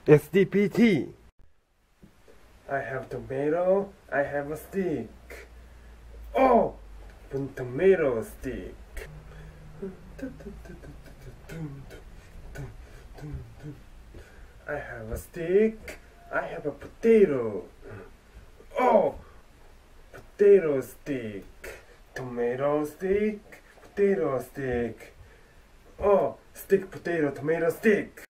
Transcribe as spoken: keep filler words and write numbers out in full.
S T P T. I have tomato, I have a stick. Oh, tomato stick. I have a stick, I have a potato. Oh, potato stick. Tomato stick, potato stick. Oh, stick, potato, tomato stick.